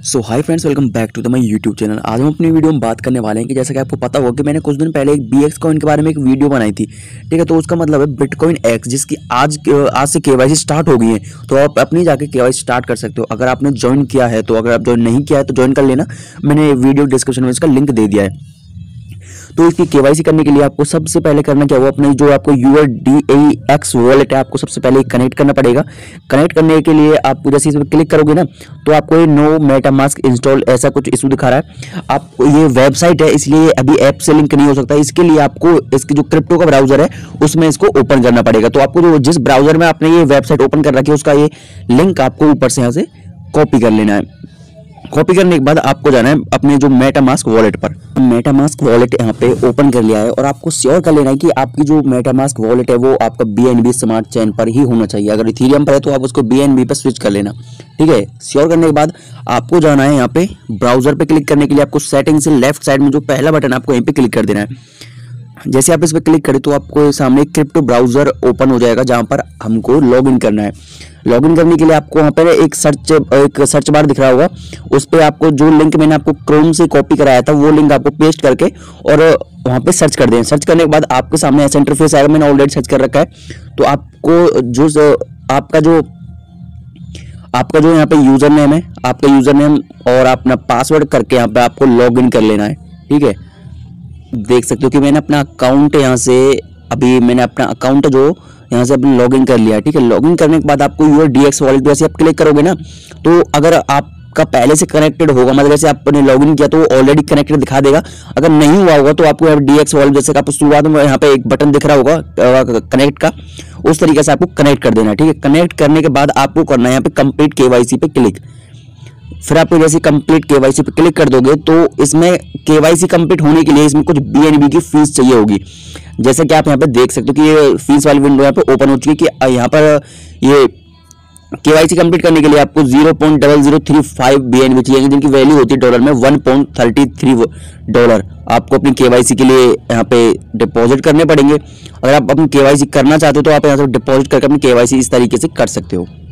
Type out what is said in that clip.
So hi friends, welcome back to the my YouTube channel. आज हम अपनी video में बात करने वाले हैं कि जैसा कि आपको पता होगा कि मैंने कुछ दिन पहले एक BX कॉइन के बारे में एक वीडियो बनाई थी। ठीक है, तो उसका मतलब है बिटकॉइन एक्स, जिसकी आज से KYC स्टार्ट हो गई है। तो आप अपनी जाके KYC स्टार्ट कर सकते हो। अगर आपने ज्वाइन किया है तो, अगर आप ज्वाइन नहीं किया है तो ज्वाइन कर लेना। मैंने वीडियो डिस्क्रिप्शन में इसका लिंक दे दिया है। तो इसकी KYC करने के लिए आपको सबसे पहले करना क्या होगा, अपने जो आपको USDAX वॉलेट है आपको सबसे पहले कनेक्ट करना पड़ेगा। कनेक्ट करने के लिए आपको जैसे इस पर क्लिक करोगे ना, तो आपको ये नो मेटामास्क इंस्टॉल ऐसा कुछ इशू दिखा रहा है। आपको ये वेबसाइट है, इसलिए अभी ऐप से लिंक नहीं हो सकता। इसके लिए आपको इसकी जो क्रिप्टो का ब्राउजर है उसमें इसको ओपन करना पड़ेगा। तो आपको जो जिस ब्राउजर में आपने ये वेबसाइट ओपन कर रखी है उसका ये लिंक आपको ऊपर से यहाँ से कॉपी कर लेना है। कॉपी करने के बाद आपको जाना है अपने जो मेटामास्क वॉलेट पर। मेटामास्क वॉलेट यहाँ पे ओपन कर लिया है और आपको श्योर कर लेना है कि आपकी जो मेटामास्क वॉलेट है वो आपका BNB स्मार्ट चेन पर ही होना चाहिए। अगर इथेरियम पर है तो आप उसको BNB पर स्विच कर लेना। ठीक है, श्योर करने के बाद आपको जाना है यहाँ पे ब्राउजर पे। क्लिक करने के लिए आपको सेटिंग से लेफ्ट साइड में जो पहला बटन आपको यहीं पे क्लिक कर देना है। जैसे आप इस पर क्लिक करें तो आपको सामने क्रिप्टो ब्राउजर ओपन हो जाएगा, जहां पर हमको लॉगिन करना है। लॉगिन करने के लिए आपको वहां पर एक सर्च बार दिख रहा होगा, उस पर आपको जो लिंक मैंने आपको क्रोम से कॉपी कराया था वो लिंक आपको पेस्ट करके और वहां पे सर्च कर दें। सर्च करने के बाद आपके सामने ऐसा इंटरफेस आएगा। मैंने ऑलरेडी सर्च कर रखा है। तो आपको जो आपका जो यहाँ पे यूजर नेम है, आपका यूजर नेम और अपना पासवर्ड करके यहाँ पे आपको लॉग इन कर लेना है। ठीक है, देख सकते हो कि मैंने अपना अकाउंट यहाँ से जो यहाँ से अपने लॉगिन कर लिया है। ठीक है, लॉगिन करने के बाद आपको USDAX वॉलेट जैसे आप क्लिक करोगे ना, तो अगर आपका पहले से कनेक्टेड होगा, मतलब जैसे आपने लॉगिन किया तो वो ऑलरेडी कनेक्टेड दिखा देगा। अगर नहीं हुआ होगा तो आपको DX वॉलेट जैसे आपको शुरुआत में यहाँ पे एक बटन दिख रहा होगा कनेक्ट का, उस तरीके से आपको कनेक्ट कर देना है। ठीक है, कनेक्ट करने के बाद आपको करना है यहाँ पे कंप्लीट KYC पे क्लिक। फिर आपको जैसे कंप्लीट KYC पे क्लिक कर दोगे तो इसमें KYC कंप्लीट होने के लिए इसमें कुछ BNB की फीस चाहिए होगी। जैसे कि आप यहाँ पे देख सकते हो कि ये फीस वाली विंडो यहाँ पे ओपन हो चुकी है कि यहाँ पर ये KYC कंप्लीट करने के लिए आपको 0.0035 BNB चाहिए, जिनकी वैल्यू होती है डॉलर में $1.33। आपको अपनी KYC के लिए यहाँ पे डिपॉजिट करने पड़ेंगे। अगर आप अपनी KYC करना चाहते हो तो आप यहाँ से डिपॉजिट करके अपनी KYC इस तरीके से कर सकते हो।